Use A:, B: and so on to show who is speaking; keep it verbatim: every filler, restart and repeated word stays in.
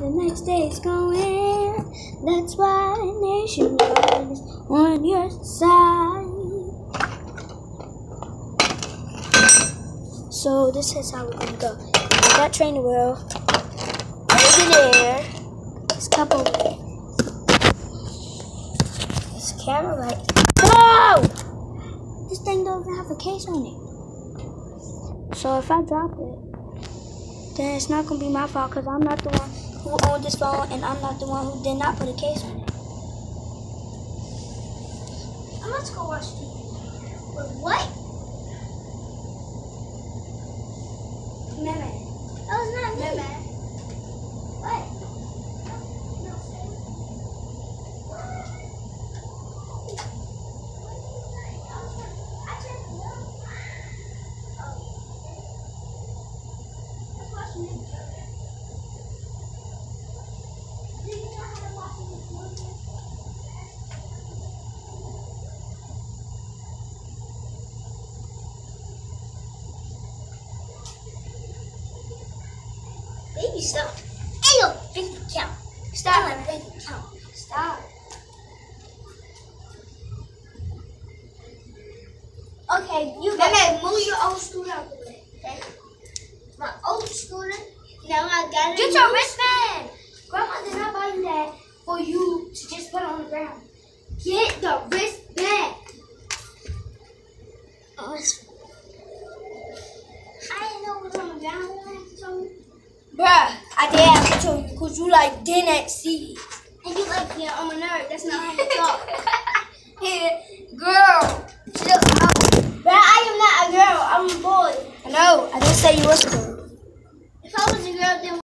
A: the next day's going. That's why Nationwide is on your side. So this is how we're gonna go. I got trainer wheel over there. This cup over there. This camera right. Oh! This thing doesn't have a case on it. So if I drop it, then it's not gonna be my fault because I'm not the one who owned this phone and I'm not the one who did not put a case on it. I'm about to go watch T V. But what? Meme. That was not me. Meme. What? No, no, Baby, stop. Ain't no bank account. Stop my bank account. Stop. Okay, you got to move your old scooter out the way. Okay? My old scooter. Now I got it. Get your wristband. Grandma did not buy you that for you to just put on the ground. Get the wristband. Oh, it's... I didn't know it was on the ground. Bruh, I did have to show you because you like didn't see. And you like, yeah, I'm a nerd. That's not how you talk. Hey, girl, chill out. Bruh, I am not a girl. I'm a boy. I know. I didn't say you was a girl. If I was a girl, then